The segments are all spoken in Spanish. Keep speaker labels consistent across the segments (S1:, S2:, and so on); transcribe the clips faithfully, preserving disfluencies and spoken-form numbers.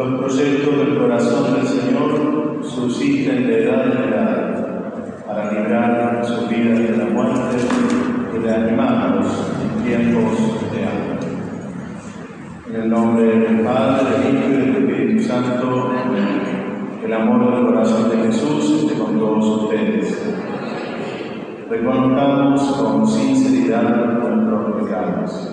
S1: Los proyectos del corazón del Señor subsisten de edad en edad para librar sus vidas de la muerte y de animarlos en tiempos de hambre. En el nombre del Padre, del Hijo y del Espíritu Santo, amén. El amor del corazón de Jesús esté con todos ustedes. Reconozcamos con sinceridad nuestros pecados.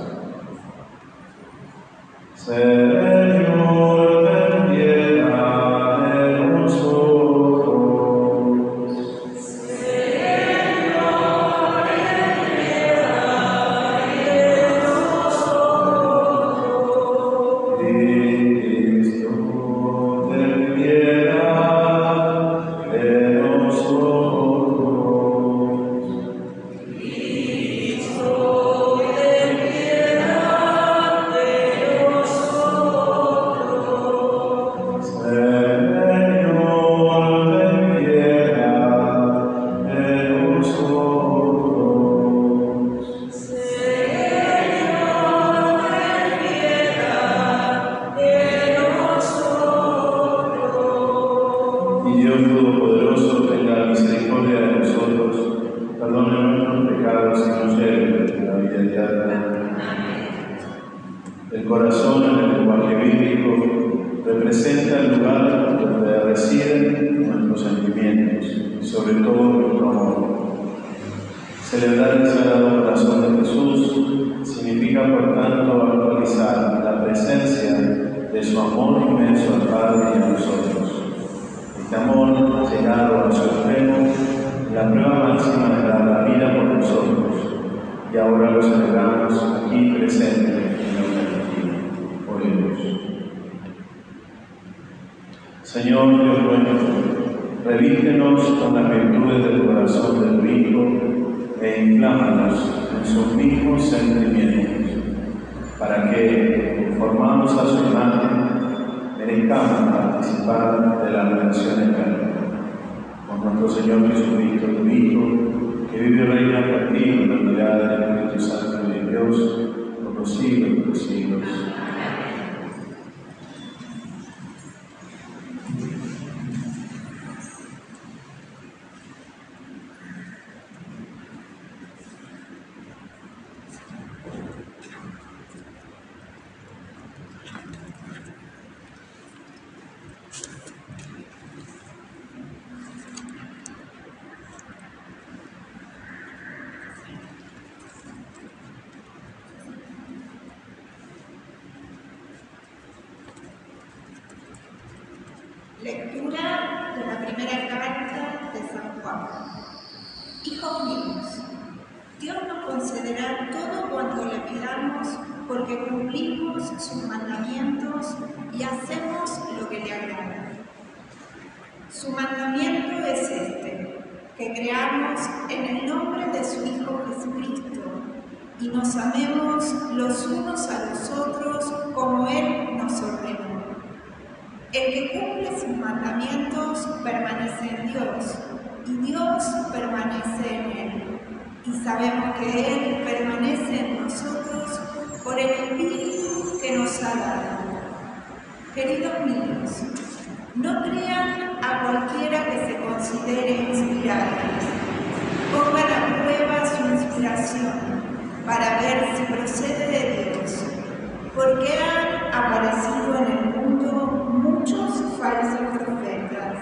S1: Señor, ten piedad de nosotros. Señor, ten piedad de nosotros. Cristo, ten piedad de nosotros. El corazón en el lenguaje bíblico representa el lugar donde residen nuestros sentimientos y sobre todo nuestro amor. Celebrar el Sagrado Corazón de Jesús significa por tanto actualizar la presencia de su amor inmenso al Padre y a nosotros. Este amor ha llegado a su extremo, la prueba máxima de la vida por nosotros, y ahora lo celebramos aquí presente en la Eucaristía. Oremos. Señor Dios nuestro, revístenos con las virtudes del corazón de tu Hijo e inflámanos en sus mismos sentimientos, para que, conformados a su imagen, merezcamos participar de la redención eterna. Por nuestro Señor Jesucristo, tu Hijo, que vive y reina contigo en la unidad del Espíritu Santo de Dios, por los siglos de los siglos.
S2: Lectura de la primera carta de San Juan. Hijos míos, Dios nos concederá todo cuanto le pidamos porque cumplimos sus mandamientos y hacemos lo que le agrada. Su mandamiento es este, que creamos en el nombre de su Hijo Jesucristo y nos amemos los unos a los otros como Él nos ordenó. El que cumple sus mandamientos permanece en Dios, y Dios permanece en él. Y sabemos que Él permanece en nosotros por el Espíritu que nos ha dado. Queridos míos, no crean a cualquiera que se considere inspirado. Pongan a prueba su inspiración para ver si procede de Dios, porque han aparecido en el mundo muchos falsos profetas.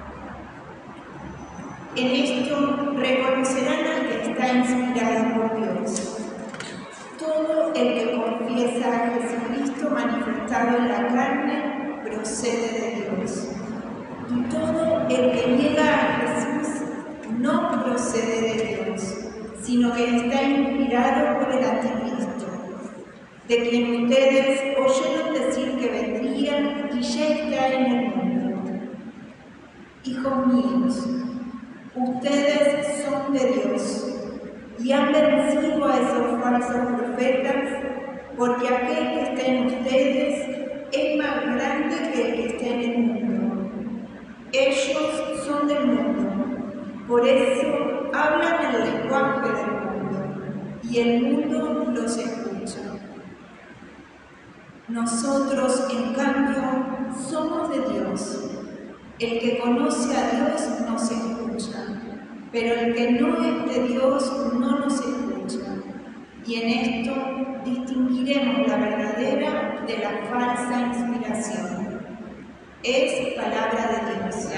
S2: En esto reconocerán al que está inspirado por Dios. Todo el que confiesa a Jesucristo manifestado en la carne procede de Dios. Y todo el que niega a Jesús no procede de Dios, sino que está inspirado por el Anticristo, de quien ustedes oyeron decir que vendría y ya está en el mundo. Hijos míos, ustedes son de Dios y han vencido a esos falsos profetas, porque aquel que está en ustedes es más grande que el que está en el mundo. Ellos son del mundo, por eso hablan el lenguaje del mundo, y el mundo los escucha. Nosotros, en cambio, somos de Dios. El que conoce a Dios nos escucha, pero el que no es de Dios no nos escucha. Y en esto distinguiremos la verdadera de la falsa inspiración. Es palabra de Dios.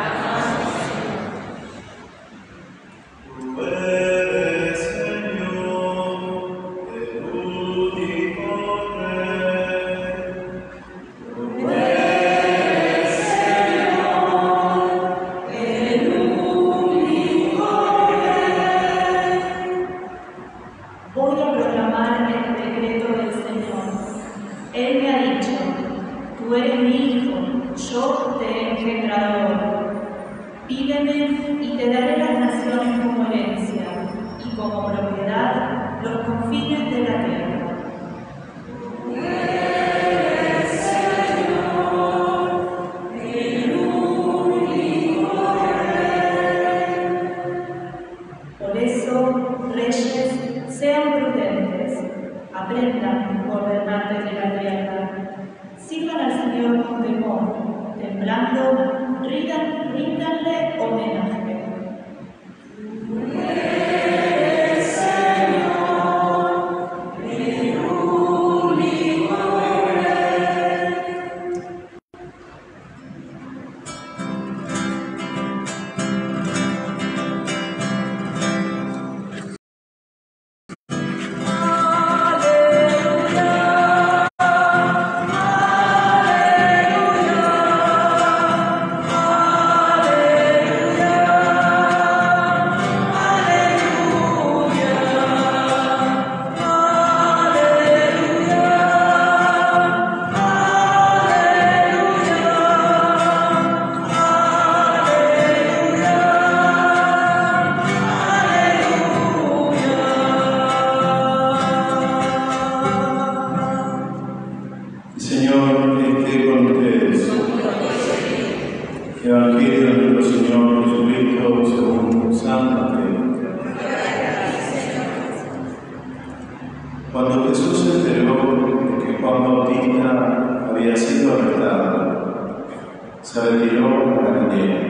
S1: Evangelio de nuestro Señor Jesucristo según San Mateo. Cuando Jesús se enteró de que Juan Bautista había sido arrestado, se retiró a Galilea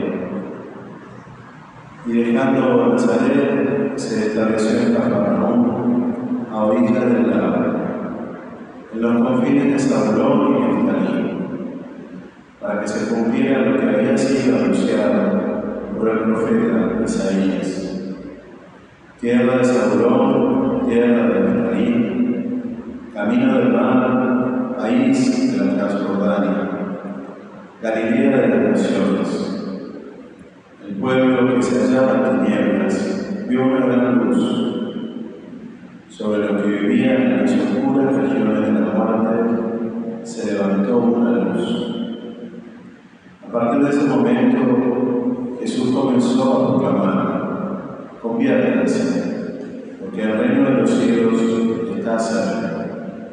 S1: y dejando Nazaret se estableció en Cafarnaúm, a orillas del lago, en los confines de Zabulón y Neftalí, para que se cumpliera lo que había sido anunciado por el profeta Isaías. Tierra de Zabulón, tierra de Neftalí, camino del mar, país de la Transjordania, Galilea de las naciones. El pueblo que se hallaba en tinieblas vio una gran luz. Sobre los que vivían en las oscuras regiones de la muerte se levantó una luz. A partir de ese momento, Jesús comenzó a proclamar: conviértanse, porque el reino de los cielos está cerca.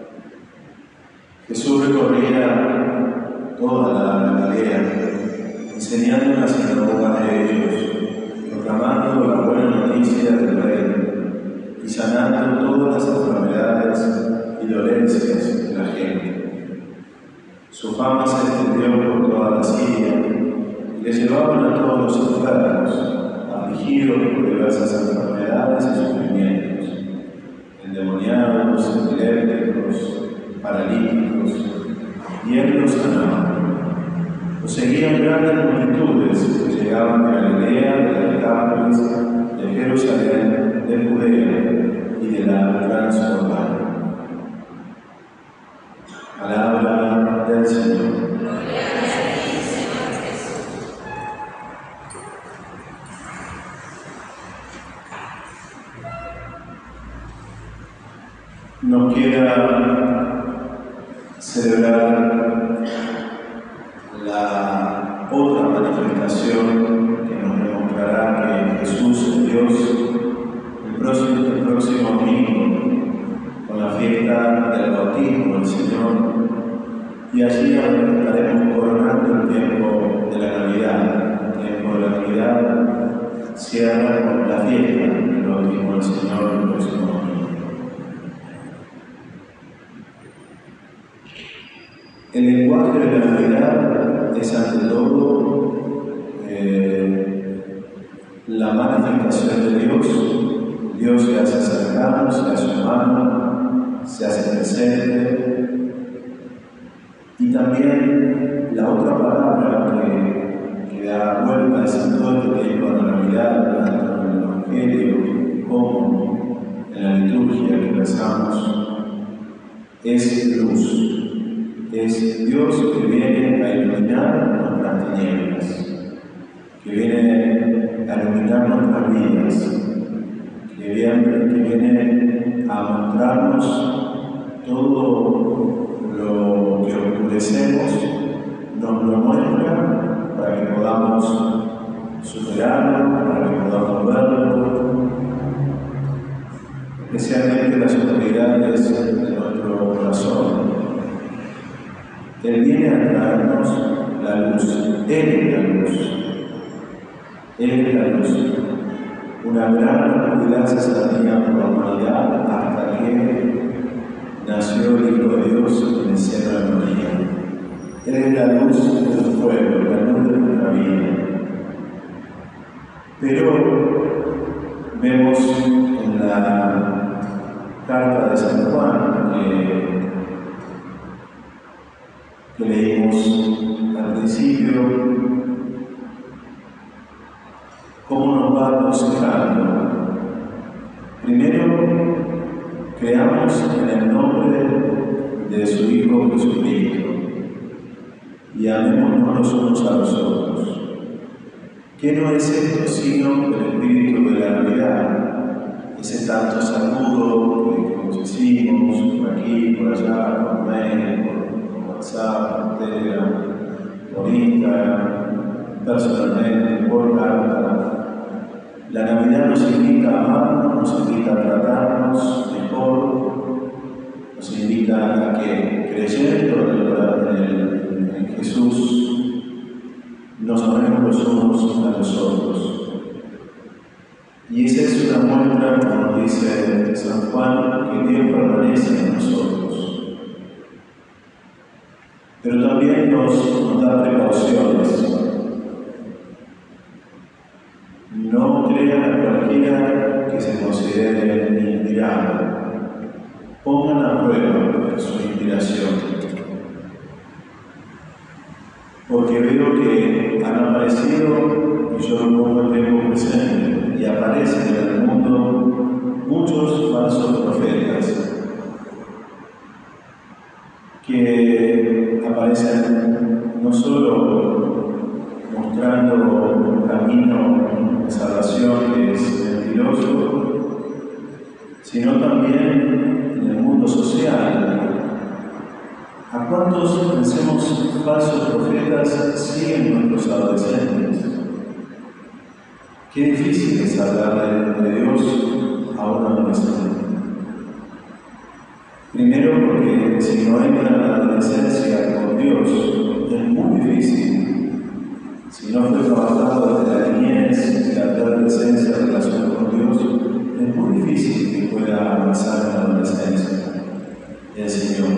S1: Jesús recorría toda la Galilea, enseñando en las sinagogas de ellos, proclamando la buena noticia del reino y sanando todas las enfermedades y dolencias de la gente. Su fama se extendió por toda la Siria y le llevaban a todos los enfermos, afligidos por diversas enfermedades y sufrimientos, endemoniados, epilépticos, paralíticos, y él los sanaba. Los seguían grandes multitudes que llegaban de Galilea, de la Decápolis, de Jerusalén, de Judea y de la Transjordania. Palabra del Señor. Nos queda celebrar la otra manifestación que nos demostrará que Jesús es Dios el próximo, el próximo domingo, con la fiesta del bautismo del Señor, y allí estaremos coronando el tiempo de la Navidad. El tiempo de la Navidad cierra con la fiesta del bautismo del Señor el próximo domingo. El lenguaje de la Navidad es ante todo eh, la manifestación de Dios. Dios se hace cercano, se hace humano, se hace presente. Y también la otra palabra que, que da vueltas en todo este tiempo de la Navidad, tanto en el Evangelio como en la liturgia que rezamos, es luz. Es Dios que viene a iluminar nuestras tinieblas, que viene a iluminar nuestras vidas, que viene, que viene a mostrarnos todo lo que oscurecemos, nos lo muestra para que podamos superarlo, para que podamos verlo, especialmente las oscuridades de nuestro corazón. Él viene a traernos la luz. Él es la luz. Él es la luz. Una gran oscuridad se tenía por la humanidad hasta que nació el Hijo de Dios en el seno de María. Él es la luz del pueblo, la luz de nuestra vida. Pero vemos en la carta de San Juan que que leímos al principio, cómo nos va aconsejando. Primero, creamos en el nombre de su Hijo Jesucristo y amémonos los unos a los otros. ¿Qué no es esto sino el espíritu de la Navidad? Ese tanto saludo que nos hicimos por aquí, por allá, por mail, por WhatsApp, por Telegram, por Instagram, personalmente, por carta. La Navidad nos invita a amarnos, nos invita a tratarnos mejor, nos invita a que, creyendo en, el, en Jesús, nos amemos los unos a los otros. Y esa es una muestra, como dice San Juan, que Dios permanece en nosotros. Pero también nos, nos da precauciones. No crean a cualquiera que se considere inspirado. Pongan a prueba su inspiración. Porque veo que han aparecido, y yo lo tengo presente, y aparecen en el mundo muchos falsos profetas que aparecen no solo mostrando un camino de salvación que es mentiroso, sino también en el mundo social. ¿A cuántos, pensemos, falsos profetas siguen nuestros adolescentes? Qué difícil es hablar de, de Dios a un adolescente. Primero porque si no entra en la adolescencia con Dios, es muy difícil. Si no fue trabajado desde la niñez y la adolescencia en relación con Dios, es muy difícil que pueda avanzar en la adolescencia el Señor.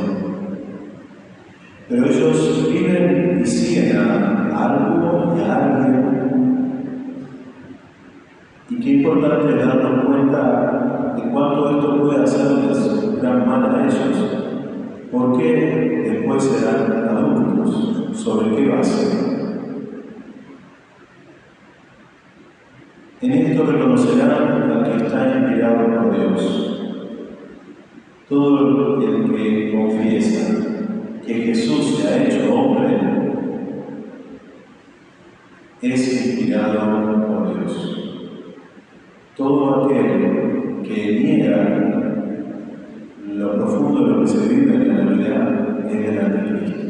S1: Pero ellos viven y siguen a algo y a alguien. Y qué importante es darnos cuenta de cuánto esto puede hacerles gran mal a ellos, porque después serán adultos. ¿Sobre qué base? En esto reconocerán al que está inspirado por Dios. Todo el que confiesa que Jesús se ha hecho hombre es inspirado por Dios. Todo aquel que niega lo profundo de lo que se vive en la Navidad es el anticristo.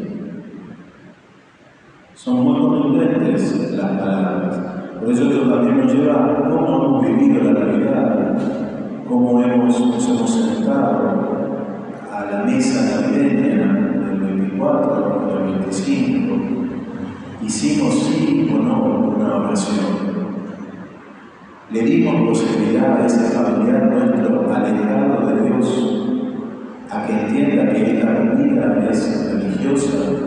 S1: Son muy contundentes las palabras. Por eso esto también nos lleva a cómo hemos vivido la Navidad, cómo hemos, nos hemos sentado a la mesa navideña del veinticuatro, del veinticinco. Hicimos sí o no una oración. Le dimos posibilidad a ese familiar nuestro alejado de Dios a que entienda que esta vida es religiosa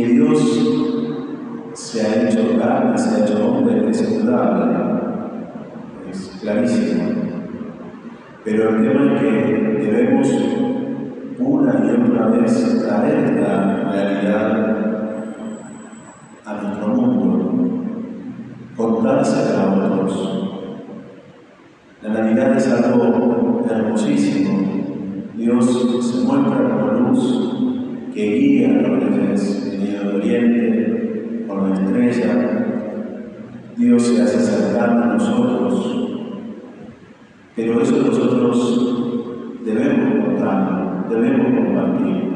S1: que Dios se ha hecho carne, se ha hecho hombre, es indudable, es clarísimo. Pero el tema es que debemos una y otra vez traer esta realidad a nuestro mundo, contársela a otros. La Navidad es algo hermosísimo. Dios se muestra como luz que guía a los reyes venidos de Oriente por la estrella. Dios se hace cercano a nosotros, pero eso nosotros debemos contar, debemos compartir.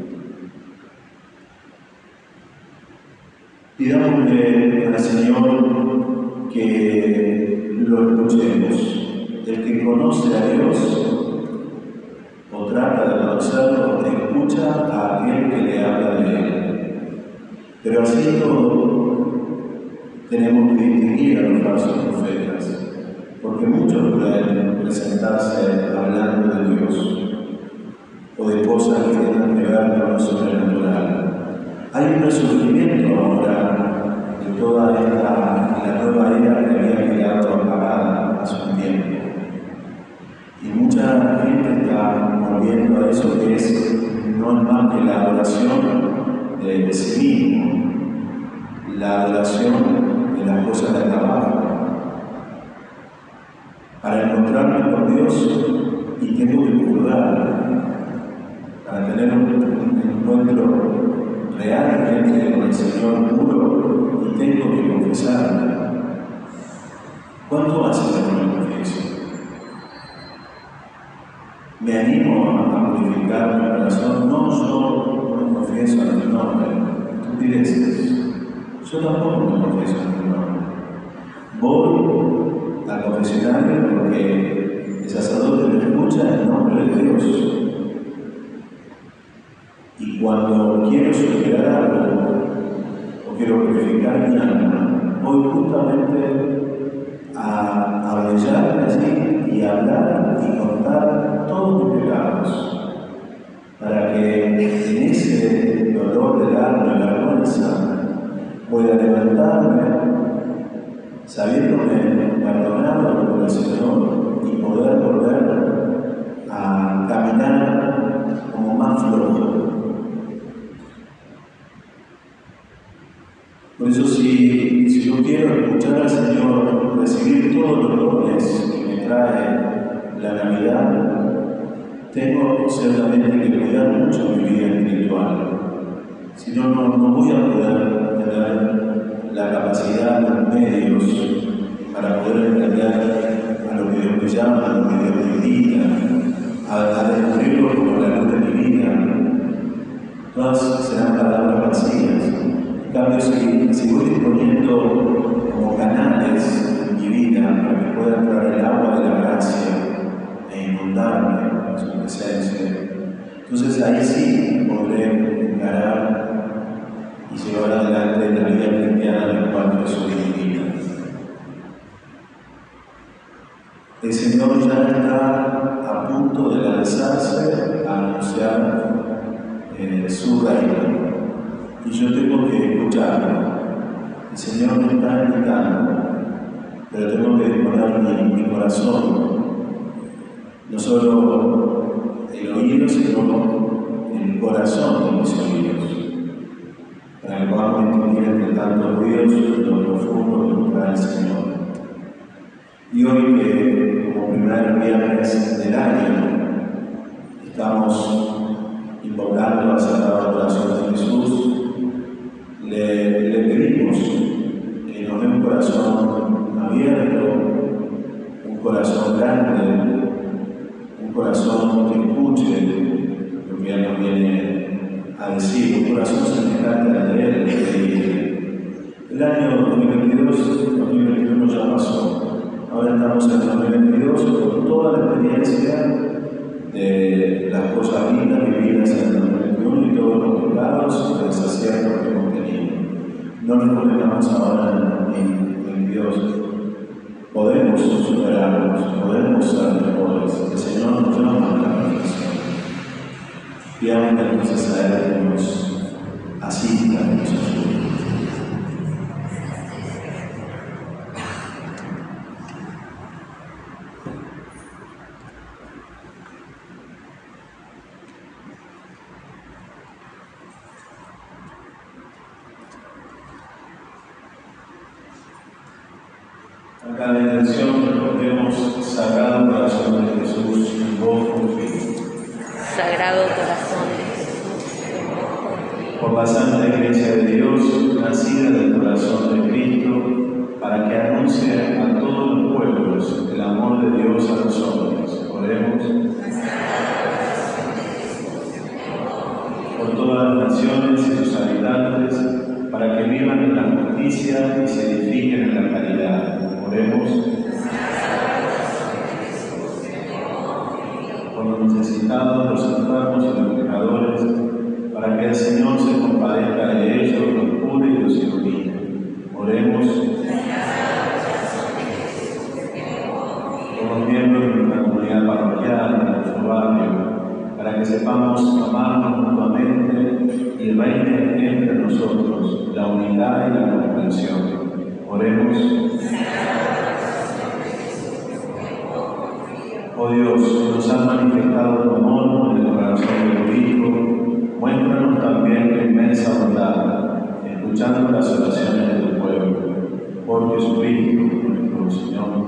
S1: Pidámosle al Señor que lo escuchemos. El que conoce a Dios o trata de conocerlo, escucha a aquel que le habla de Él. Pero así todo, tenemos que distinguir a los falsos profetas, porque muchos pueden presentarse hablando de Dios o de cosas que tengan que ver con lo sobrenatural. Hay un resurgimiento ahora de toda esta la nueva era que había quedado apagada hace un tiempo. Y mucha gente está volviendo a eso que es no es más que la adoración de, de sí mismo, la adoración de las cosas de trabajo. Para encontrarme con Dios y tengo que juzgar, para tener un, un encuentro realmente con el Señor puro, y tengo que confesarme. ¿Cuánto hace que no me confieso? Me animo a purificar mi corazón. No, yo no me confieso a tu nombre. Tú dices, yo tampoco me confieso a tu nombre. Voy al confesionario porque el sacerdote me escucha en nombre de Dios. Y cuando quiero superar algo o quiero purificar mi alma, voy justamente a arrodillarme así y hablar y contar todos mis pecados, para que en ese dolor del alma y la vergüenza pueda levantarme sabiéndome perdonado por el Señor y poder volver a caminar como más flojo. Por eso, si, si yo quiero escuchar al Señor, recibir todos los dones que me trae la Navidad, tengo ciertamente que cuidar mucho mi vida espiritual. Si no, no, no voy a poder tener la capacidad, los medios para poder entender a lo que Dios me llama, a lo que Dios me invita, a, a descubrirlo como la luz de mi vida. Todas serán palabras vacías. En cambio, si, si voy disponiendo como canales en mi vida para que pueda entrar el agua de la gracia e inundarme con su presencia, entonces ahí sí podré encarar y llevar adelante la vida cristiana en cuanto a su divinidad. El Señor ya está a punto de lanzarse a anunciar eh, su reino. Y yo tengo que escucharlo. El Señor me está invitando, pero tengo que disponer mi, mi corazón, no solo el oído, sino el corazón de mis oídos, para que podamos distinguir entre tantos ruidos lo profundo que trae el Señor. Y hoy, que como primer viernes del año, estamos invocando al Sagrado Corazón de Jesús, Le, le pedimos que nos dé un corazón abierto, un corazón grande, un corazón que escuche lo que Él nos viene a decir, un corazón semejante al de Él. Que el año dos mil veintidós, dos mil veintiuno ya pasó, ahora estamos en dos mil veintidós con toda la experiencia de las cosas lindas vividas en el dos mil veintiuno y todos los pecados y los desaciertos que hemos tenido. No nos condenamos ahora en, en Dios. Podemos superarnos, podemos ser mejores. El Señor nos llama a la perfección. Pidamos entonces a Él que nos asista. cada intención recordemos Sagrado Corazón de Jesús, en vos confío.
S3: Sagrado Corazón de Jesús,
S1: por la Santa Iglesia de Dios, nacida del corazón de Cristo, para que anuncie a todos los pueblos el amor de Dios a los hombres. Oremos. Por todas las naciones y sus habitantes, para que vivan en la justicia y se edifiquen en la caridad. Oremos. Por los necesitados, los enfermos y los pecadores, para que el Señor se compadezca de ellos, los cure y los ilumine. Oremos. Por los miembros de nuestra comunidad parroquial, de nuestro barrio, para que sepamos amarnos mutuamente y reine entre nosotros la unidad y la comprensión. Oremos. Oh Dios, nos has manifestado tu amor en el corazón de tu Hijo, muéstranos también tu inmensa bondad, escuchando las oraciones de tu pueblo. Por Jesucristo, nuestro Señor.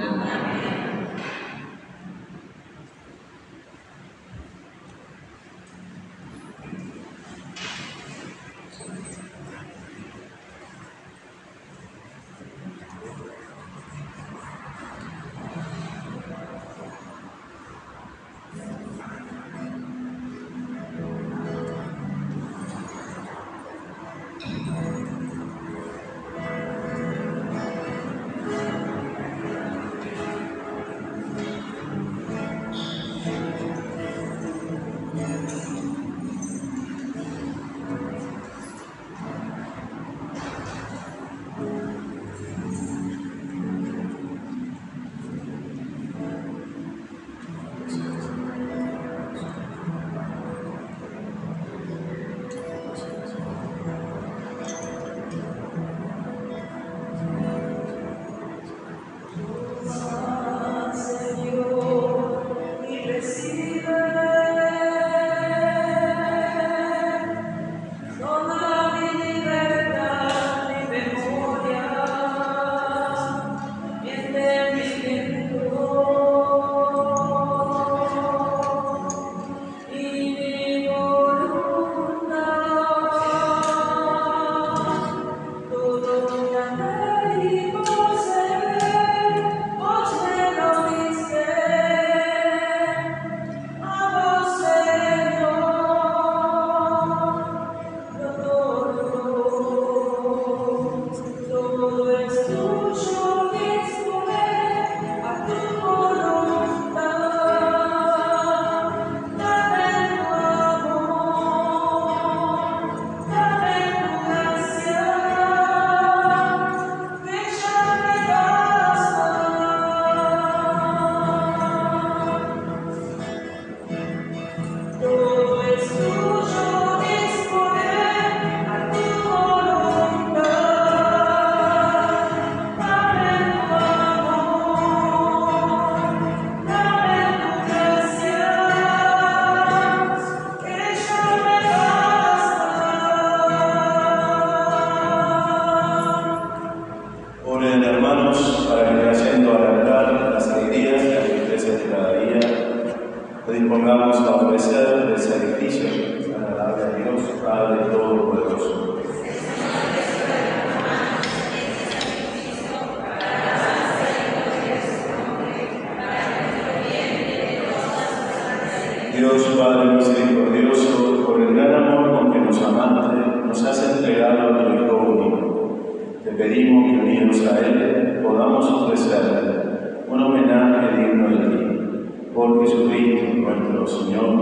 S1: Dios Padre misericordioso, por el gran amor con que nos amaste, nos has entregado a tu Hijo único. Te pedimos que unidos a Él podamos ofrecer un homenaje digno de ti. Por Jesucristo nuestro Señor.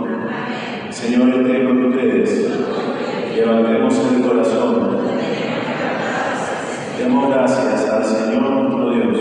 S1: Señor, esté con ustedes. Levantemos el corazón. Demos gracias al Señor nuestro Dios.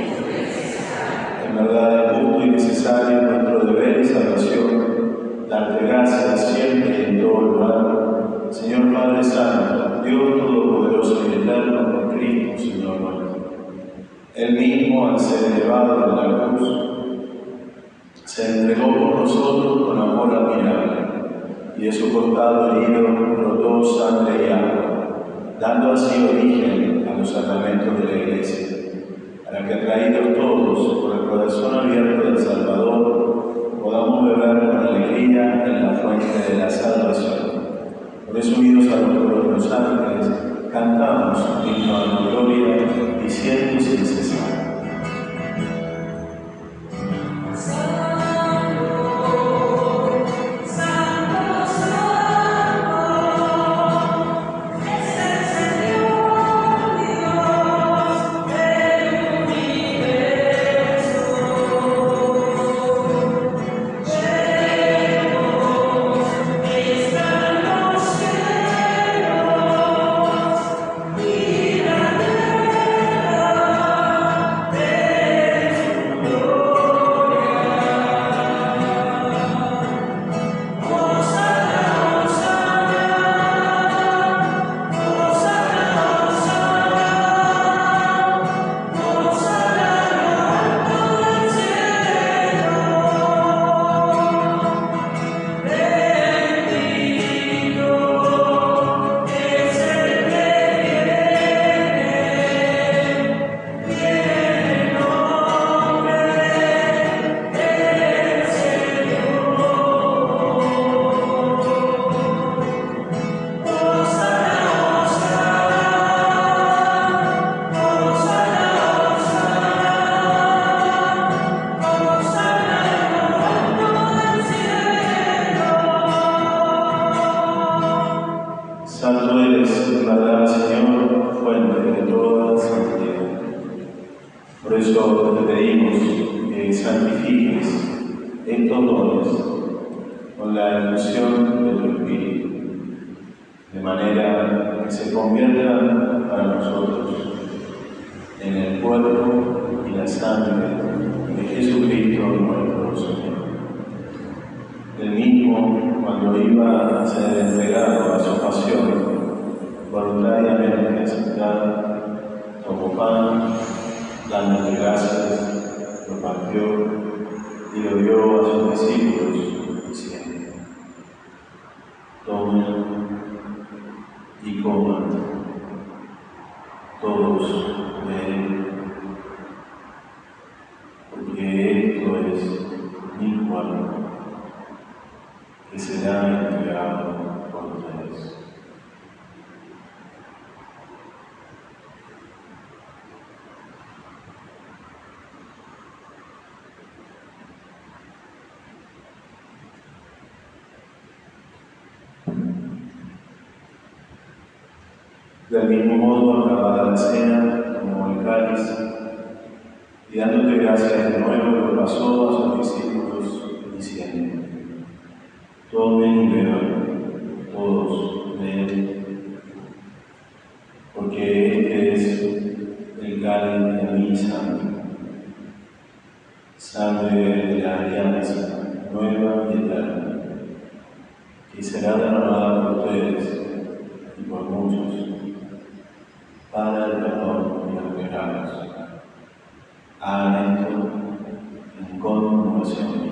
S1: En verdad es justo y necesario nuestro deber y salvación darte gracias siempre y en todo lugar, Señor Padre Santo, Dios Todopoderoso y Eterno, por Cristo, Señor nuestro. Él mismo, al ser elevado en la cruz, se entregó por nosotros con amor admirable, y de su costado herido brotó sangre y agua, dando así origen a los sacramentos de la Iglesia, para que atraídos todos por el corazón abierto del Salvador, podamos beber con alegría en la fuente de la salvación. Por eso, unidos a los coros de los ángeles, cantamos un himno a la gloria, diciendo sin cesar. Santo eres, verdad, Señor, fuente de toda santidad. Por eso te pedimos que santifiques estos dones con la ilusión de tu Espíritu, de manera que se conviertan para nosotros en el cuerpo y la sangre de Jesucristo nuestro Señor. El mismo, cuando iba a ser entregado a su pasión, voluntariamente aceptado, tomó pan, dándole gracias, lo partió y lo dio a sus discípulos, diciendo: tomen y coman todos de él, porque esto es mi cuerpo, que será entregado por ustedes. Del mismo modo, acabada la cena, tomó el cáliz y dándote gracias de nuevo, lo pasó a sus discípulos, diciendo: tomen y beban todos de él, porque este es el cáliz de mi sangre, sangre de la alianza nueva y eterna, que será derramada por ustedes y por muchos para el perdón de los pecados. Hagan esto en conmemoración mía.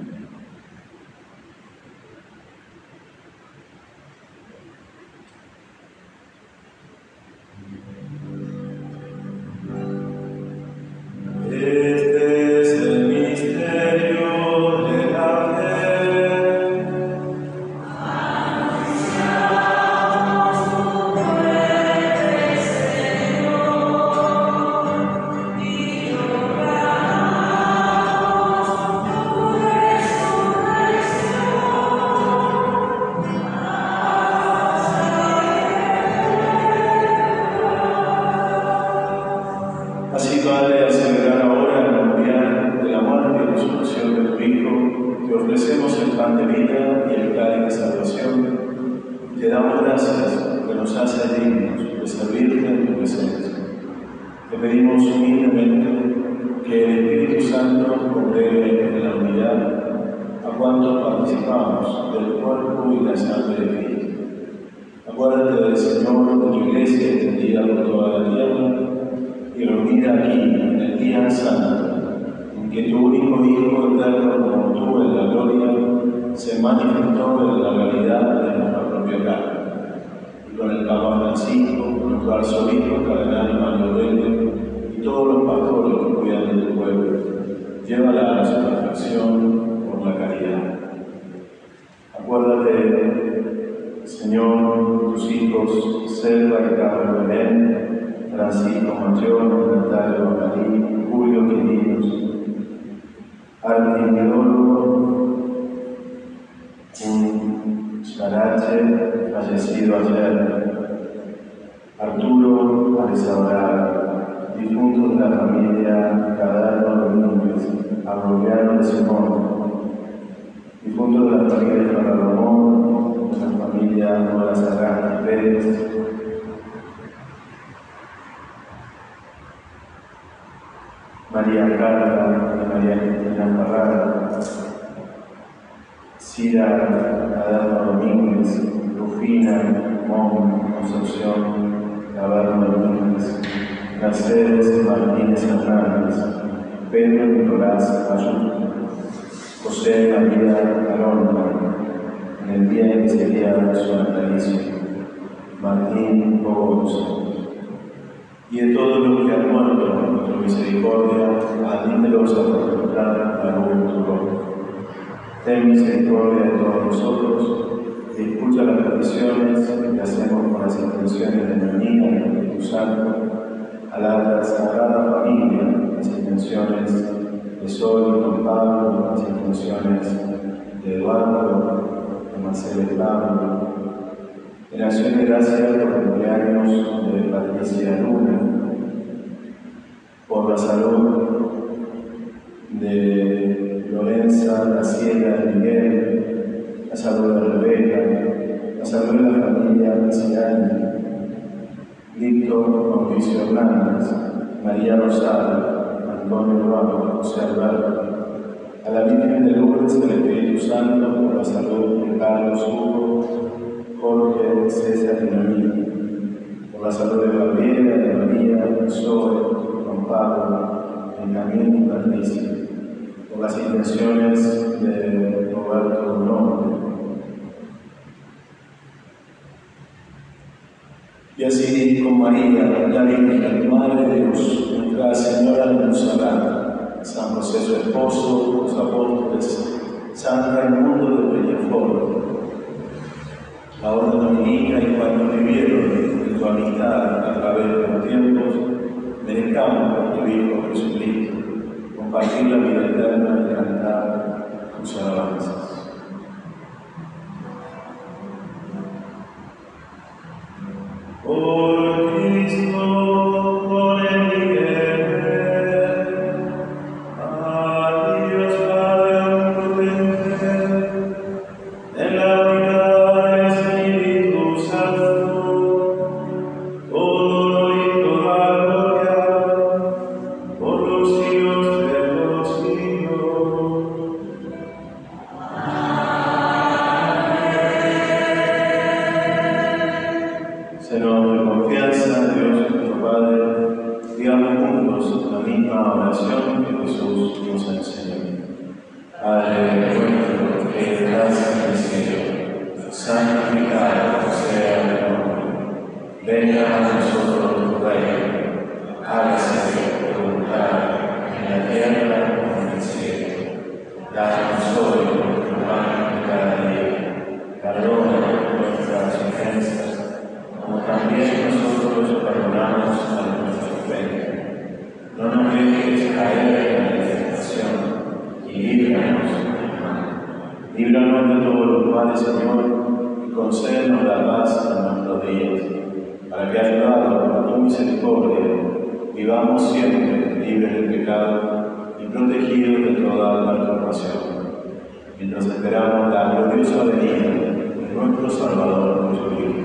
S1: Así, Padre, al celebrar ahora el memorial de la muerte y resurrección de tu Hijo, te ofrecemos el pan de vida y el cáliz de salvación. Te damos gracias porque nos haces dignos de servirte en tu presencia. Te pedimos humildemente que el Espíritu Santo congregue en la unidad a cuantos participamos del cuerpo y la sangre de Cristo. Acuérdate del Señor de tu Iglesia extendida por toda la tierra y reunida aquí en el día santo, en que tu único Hijo eterno como tú en la gloria se manifestó en la realidad de nuestra propia carne. Y con el Papa Francisco, nuestro arzobispo cardenal Mario Bello, y todos los pastores que cuidan de tu pueblo. Llévala a su perfección por la caridad. Acuérdate, Señor, tus hijos, Selva y Carlos Belén, Francisco Matrión, Natalia Marí, Julio Quirinos, Artimidoro, un charache fallecido ayer, Arturo Arizabará, difunto de la familia Cadano Domínguez, Arrobiano de Simón, difunto de la familia Ramón, de la familia Nora Sarrán Pérez, María Carla y María Cristina Parrada, Cira Adama Domínguez, Rufina Mon Concepción Navarro Domínguez, Mercedes Martínez Hernández, Pedro Nicolás Ayuso, José María Alonso, en el día en que sería su natalicio, Martín Bogoso, y de todos los que han muerto por tu misericordia, admítelos a contemplar la luz de tu rostro. Ten misericordia de todos nosotros y escucha las peticiones que hacemos con las intenciones de María y del Espíritu Santo, a la Sagrada Familia, las intenciones de Sol y Don Pablo, las intenciones de Eduardo, de Marcelo y Pablo. En acción de gracias por el cumpleaños de Patricia Luna, por la salud de Lorenza, Graciela y Miguel, la salud de Rebeca, la salud de la familia Messiani, Víctor Mauricio Hernández, María Rosario, Antonio Eduardo, José Alberto, a la Virgen de Lourdes del Espíritu Santo, por la salud de Carlos Hugo, Jorge, César y Noemí, por la salud de Gabriela, de María, Zoe, Juan Pablo, Benjamín y Patricia, por las intenciones de Roberto Nombre. Y así con María, la Virgen, Madre de Dios, Nuestra Señora de Montserrat, San José su esposo, los apóstoles, San Raimundo de Peñafort, la orden dominica y cuando vivieron en tu amistad a través de los tiempos, merezcamos por tu Hijo Jesucristo compartir la vida eterna y cantar tus alabanzas. Por Cristo, por el Miguel, a Dios Padre omnipotente, en la unidad del Espíritu Santo, todo y toda gloria, por los siglos de los siglos. Señor, de confianza, Dios nuestro Padre, digamos juntos la misma oración que Jesús nos enseñó. Padre nuestro que estás en el cielo, santificado sea tu nombre. Venga a nosotros tu reino, hágase tu voluntad en la tierra como en el cielo. Danos hoy nuestro pan de cada día. Perdona nuestras ofensas, como también nosotros perdonamos a nuestros ofensores. No nos dejes caer en la tentación y líbranos del mal. Líbranos de todos los males, Señor, y concédenos la paz en nuestros días, para que, ayudados por tu misericordia, vivamos siempre libres del pecado y protegidos de toda perturbación, mientras esperamos la gloriosa venida de nuestro Salvador Jesucristo.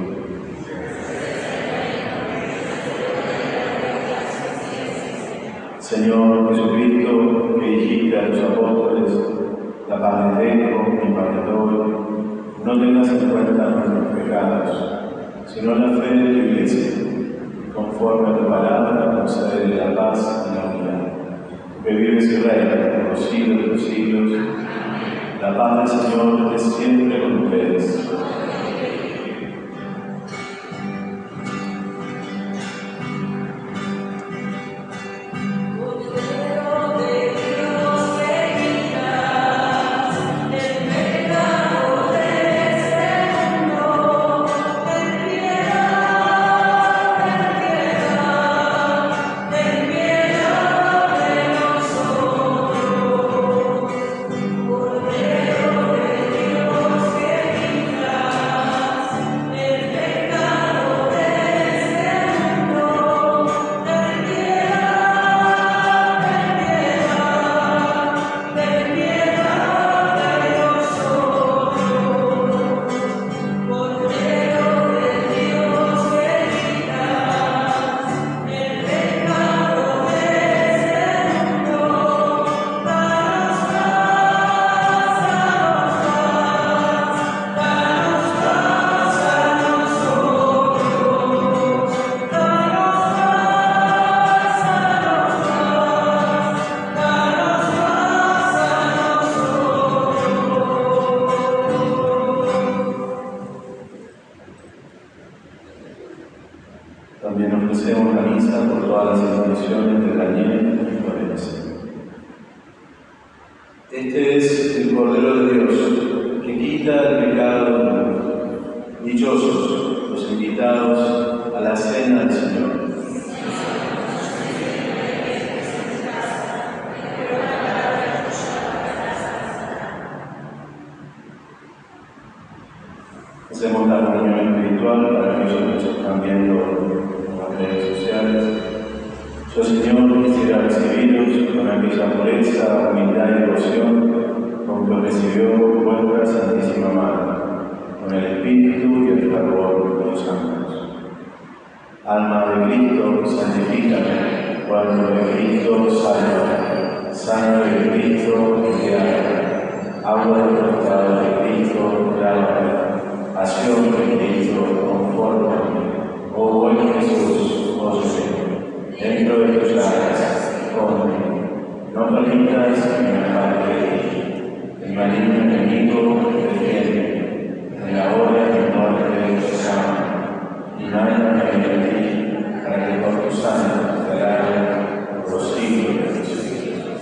S1: Señor Jesucristo, que dijiste a los apóstoles, la paz les dejo, mi paz les doy, no tengas en cuenta nuestros pecados, sino la fe de tu Iglesia, y conforme a tu palabra concede la paz y la unidad. Que vives y reinas por los siglos de los siglos, la paz del Señor es siempre con ustedes. Este es el Cordero de Dios, que quita el pecado del mundo. Dichosos los invitados a la cena del Señor. Hacemos la reunión espiritual para aquellos que están viendo las redes sociales. Yo, Señor, quisiera recibiros con aquella pureza, humildad y devoción con que recibió vuestra Santísima Madre, con el Espíritu y el fervor de los ángeles. Alma de Cristo, santifícame. Cuerpo de Cristo, sálvame. Sangre de Cristo, limpiame. Agua del costado de Cristo, lávame. Acción de Cristo, confórtame. Oh buen Jesús, óyeme. Dentro de tus llagas, escóndeme. No permitas que me aparte de ti. El maligno enemigo defiende. En la hora de mi muerte te llama. Y mándame de ti para que por tu sangre te haga por los siglos de los siglos.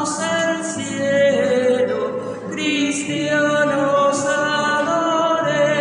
S4: Cristianos adoremos.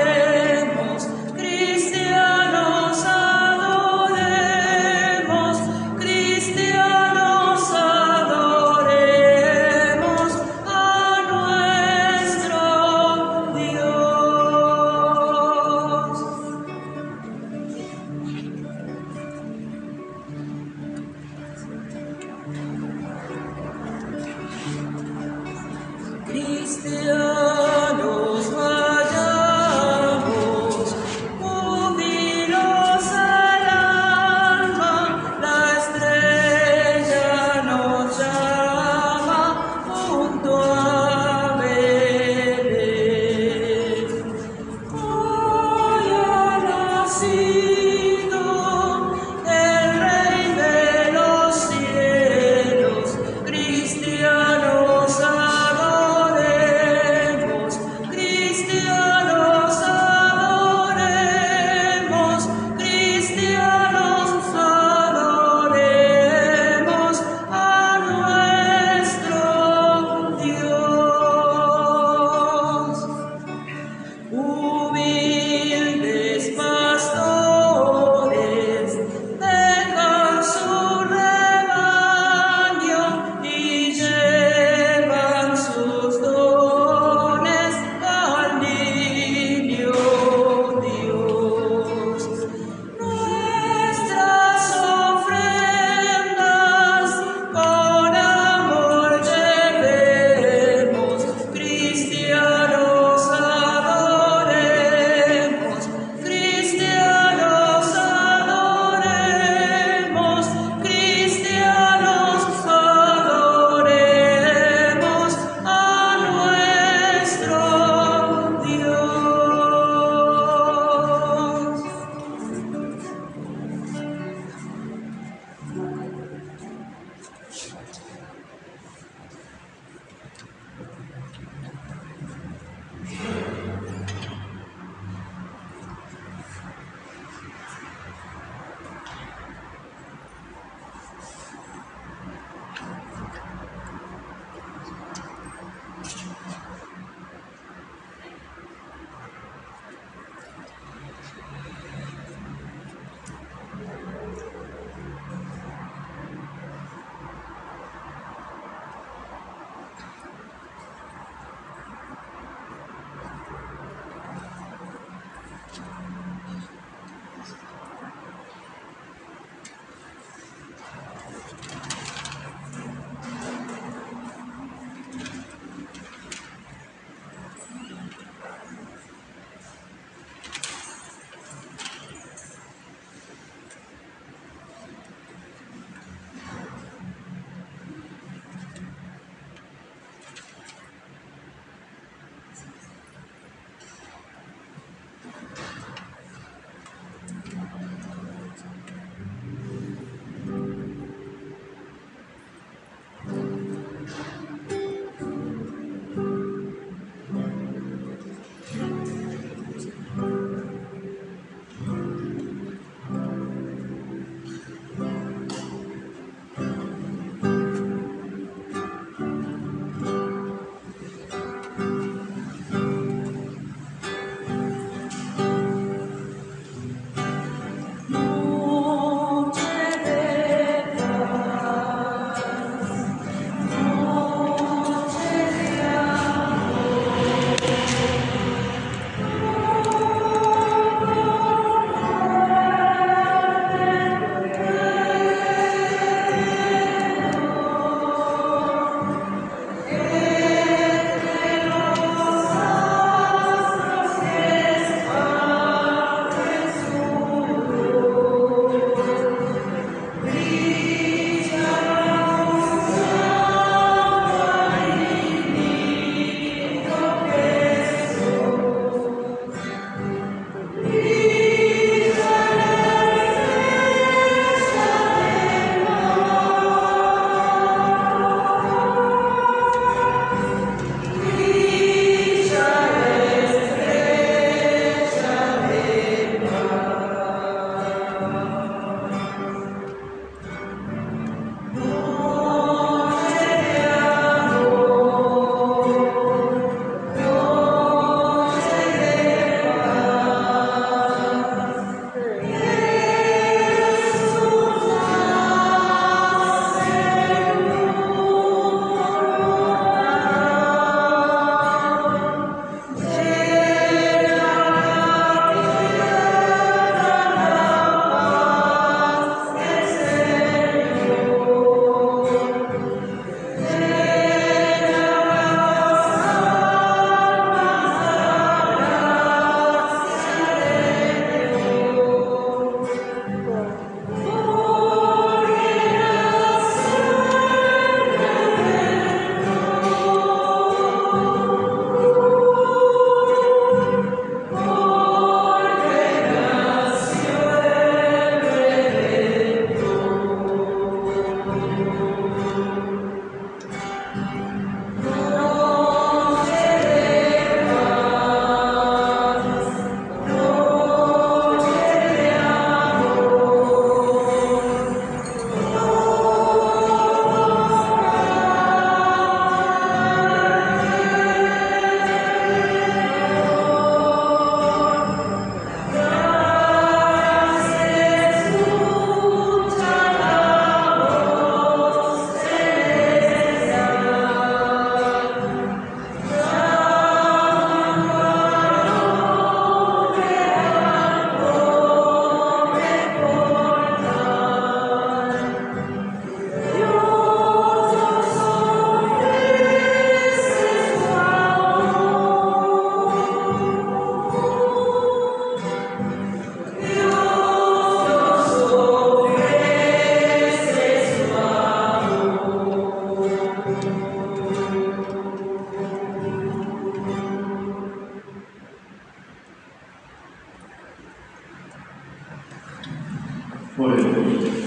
S1: Por eso,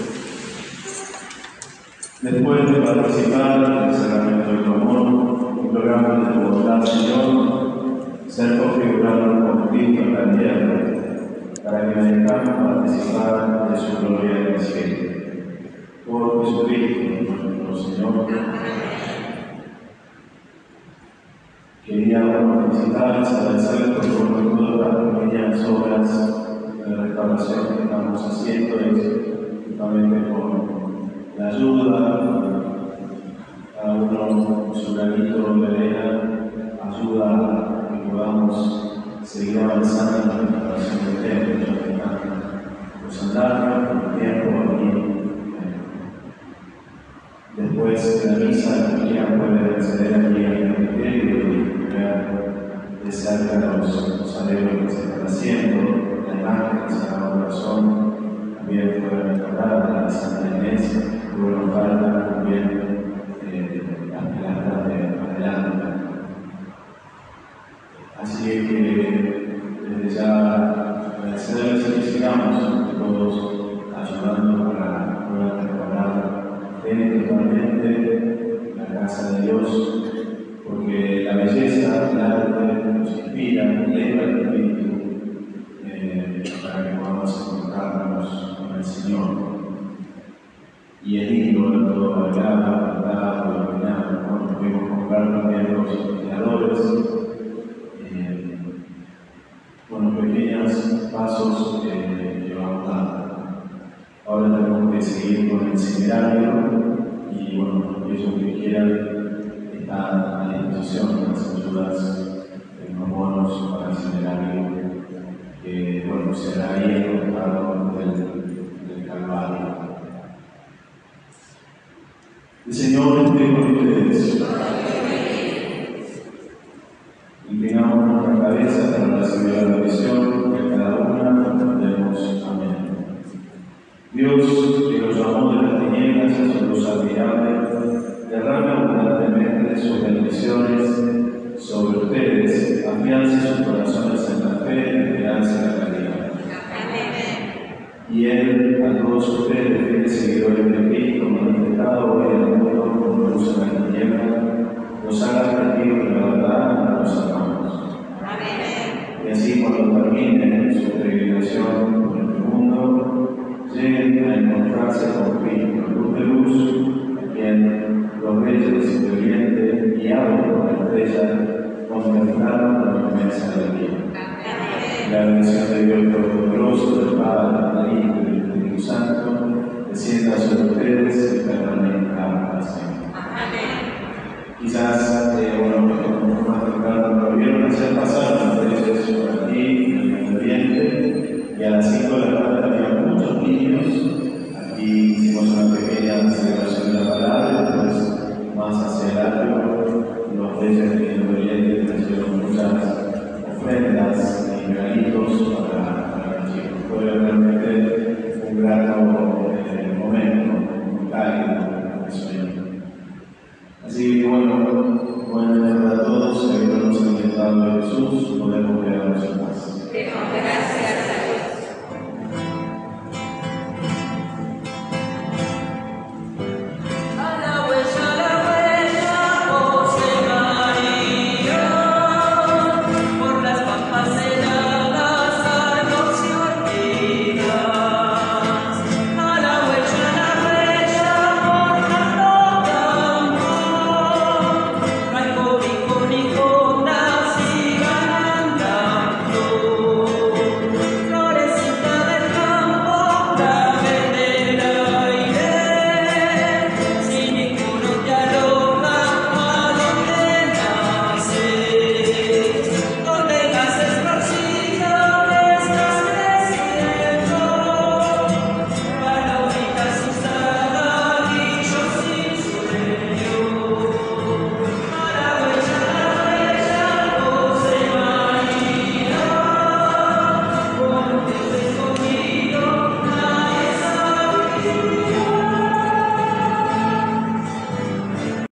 S1: después de participar del sacramento del amor, imploramos de tu voluntad, Señor, ser configurado con Cristo en la tierra, para que merezcamos participar de su gloria en el cielo. Por Jesucristo, nuestro Señor. Queríamos felicitar y agradecer por todas las pequeñas obras de restauración que estamos haciendo, justamente por la ayuda, cada uno con su granito de arena ayuda a que podamos seguir avanzando en la restauración del templo, ya que están los andamios, por el tiempo aquí. Después de la misa, cualquiera puede acceder aquí al ministerio y ver de cerca los, los arreglos que se están haciendo, la imagen que se da corazón, también fue restaurada la Santa Iglesia, luego nos falta también eh, las pilastras de adelante. Así que desde ya agradecerles y que sigamos todos ayudando para poder restaurar totalmente la casa de Dios, porque la belleza, el arte nos inspira, eleva el espíritu eh, para que podamos encontrarnos con el Señor. Y el himno de todo bailado, cantado, iluminado, cuando pudimos comprar también los creadores, eh, con los pequeños pasos que llevamos dando. Ahora tenemos que seguir con el seminario y bueno, aquellos que quieran están a disposición las ayudas de los bonos para el seminario, que bueno, será ahí el costado del, del Calvario. El Señor esté con ustedes. Inclinamos nuestra cabeza para recibir la bendición que cada una respondemos. Amén. Dios, que los llamó de las tinieblas a su luz admirable, derrame abundantemente sus bendiciones sobre ustedes, afiance sus corazones en la fe, en la esperanza y la caridad. Y Él, a todos ustedes, fieles seguidores de Cristo, manifestado hoy en el mundo como luz en la tiniebla, los haga testigos de la verdad a los hermanos. Y así, cuando terminen su peregrinación por el mundo, lleguen a encontrarse con Cristo, luz de luz, a quien los reyes y obedientes, guiados por la estrella, contemplaron con inmensa alegría. La bendición de Dios Todopoderoso, del Padre, del Hijo y del Espíritu Santo, descienda sobre ustedes y permanezca para siempre. Quizás, eh, bueno, como más temprano lo vieron hacer pasar, entonces por aquí.